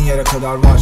yere kadar var.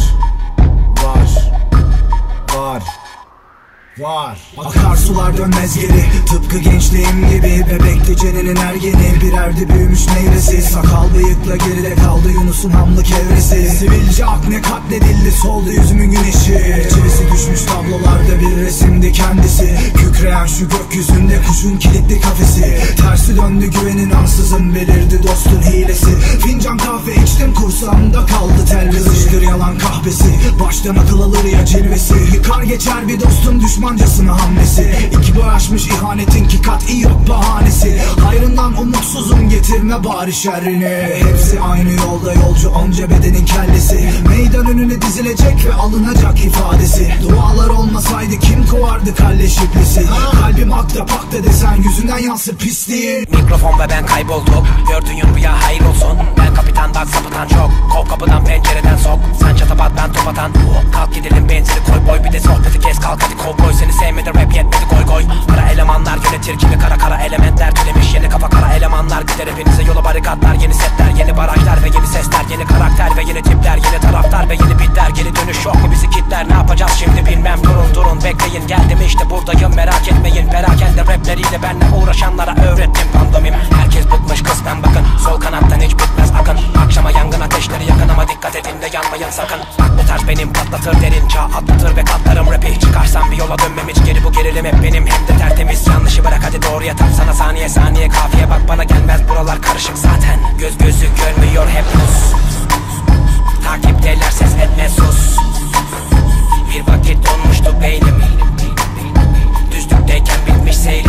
Var. Akarsular dönmez geri, tıpkı gençliğim gibi. Bebekti ceninin ergeni, birerdi büyümüş neyresi. Sakal bıyıkla geride kaldı Yunus'un hamlı kevresi. Sivilce akne katledildi, soldu yüzümün güneşi. Çivisi düşmüş tablolarda bir resimdi kendisi. Kükreyen şu gökyüzünde kuşun kilitli kafesi. Tersi döndü güvenin ansızın, belirdi dostun hilesi. Fincan kahve içtim, kursağımda kaldı telvesi. Kızıştır yalan kahvesi, baştan akıl alır ya cilvesi. Yıkar geçer bir dostun düşmancasına hamlesi. İki boy aşmış ihanetin ki kat'i yok bahanesi. Hayrından umutsuzum, getirme bari şerrini. Hepsi aynı yolda yolcu, onca bedenin kellesi. Meydan önüne dizilecek ve alınacak ifadesi. Dualar olmasaydı kim kovardı kalleş iblisi? Kalbim akta pakta desen yüzünden yansır pisliğin. Mikrofon ve ben kaybolduk, gördüğün rüya hayır olsun. Ben kapitan bak sapıtan çok, kov kapıdan pencereden sok. Sen çatapat ben top atan, kalk gidelim benzeri koy boy. Bir de sohbeti kes kalk hadi kovboy. Seni sevmedi rap yetmedi koy koy. Kara elemanlar yönetir kimi, kara elementler türemiş. Yeni kafa kara elemanlar gider hepinize yola barikatlar. Yeni setler, yeni barajlar ve yeni sesler. Yeni karakter ve yeni tipler, yeni taraftar ve yeni bitler. Geri dönüş yok mu bizi kitler, ne yapacağız şimdi bilmem. Durun bekleyin, geldim işte buradayım merak etmeyin. Perakende rapleriyle benle uğraşanlara öğrettim pandomim. Herkes bıkmış kısmen bakın, sol kanattan hiç bitmez akın. Akşama yangın ateşleri yakın ama dikkat edin de yanmayın sakın. Bak bu tarz benim patlatır derin çağ atlatır ve katlarım rapi. Çıkarsam bir yola dönmem hiç geri, bu gerilim hep benim hem de tertemiz. Yanlışı bırak hadi doğruya tap sana saniye kafiye bak bana gelmez buralar karışık zaten. Gözü görmüyor hep pus. Takipteler ses etme sus. Bir vakit donmuştu beynim, düzlükteyken bitmiş seyrim.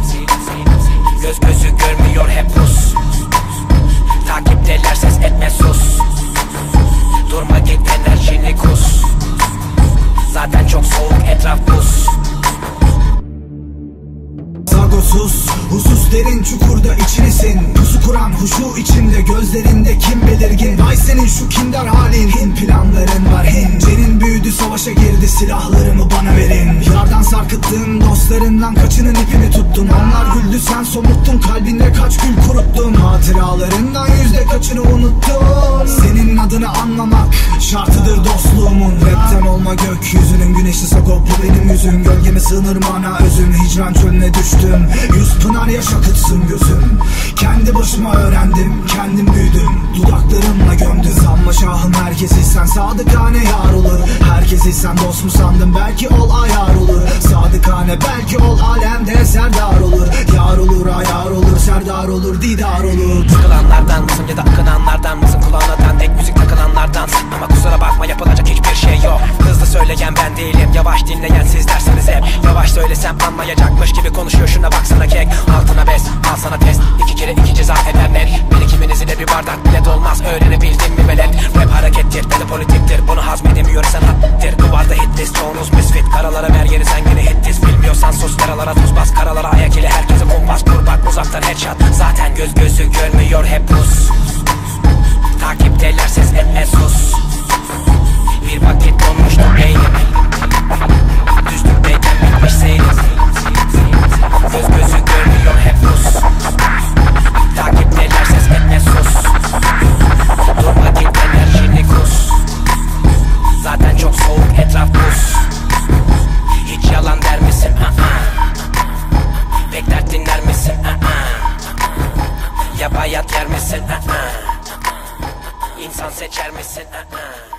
Gözü görmüyor hep pus. Takipteler ses etme sus. Durma git enerjini kus. Zaten çok soğuk etraf buz. Sagosuz, husus derin çukurda içinisin. Pusu kuran huşu içimde, gözlerinde kim belirgin. Vay senin şu kindar halin, hin planların var hin. Cenin büyüdü savaşa girdi, silahlarımı bana verin. Yardan sarkıttın, dostlarından kaçının ipini tuttun. Onlar güldü sen somuttun, kalbinde kaç gül kuruttun. Hatıralarından yüzde kaçını unuttun. Senin adını anlamak şartıdır dostluğumun. Rapten olma gökyüzünün güneşli Sagop, bu benim yüzüm. Gölgeme sığınır mana özüm, hicran çölüne düştüm. Yüz pınar yaş akıtsın gözüm. Kendi başıma öğrendim, kendim büyüdüm. Dudaklarımla gömdüm. Sanma şahım herkesi sen, sadıkane yar olur. Herkesi sen dost mu sandın, belki ol ayar olur. Sadıkane belki ol alemde serdar olur. Yar olur ayar olur, serdar olur, didar olur. Sıkılanlardan mısın ya da akınanlardan mısın? Kulağına dandik müzik takılanlardansın. Ama kusura bakma yapılacak hiçbir şey yok. Hızlı söyleyen ben değilim, yavaş dinleyen sizlersiniz hep. Yavaş söylesem anlayacakmış gibi konuşuyor, şuna baksana kek. Altına bes, al sana test, 2 kere 2 ceza eder net. Beni kiminizi de bir bardak bile dolmaz, öğrenebildin mi velet? Rap harekettir, beni politiktir, bunu hazmedemiyor sen hattir. Duvarda hitlis, çoğunuz misfit, karalara ver yeri sen yine hitlis. Bilmiyorsan sus, yaralara tuz bas, karalara ayak ile herkese kumpas. Kur bak uzaktan headshot, zaten gözü görmüyor hep pus. Takipteler ses etme sus. Bir vakit donmuştu beynim, düzlükteyken bitmiş seyrim. Gözü görmüyor hep pus. Takipteler ses etme sus. Durma git enerjini kus. Zaten çok soğuk etraf buz. Hiç yalan der misin? Bekler dinler misin? Ya bayat yer misin? İnsan seçer misin?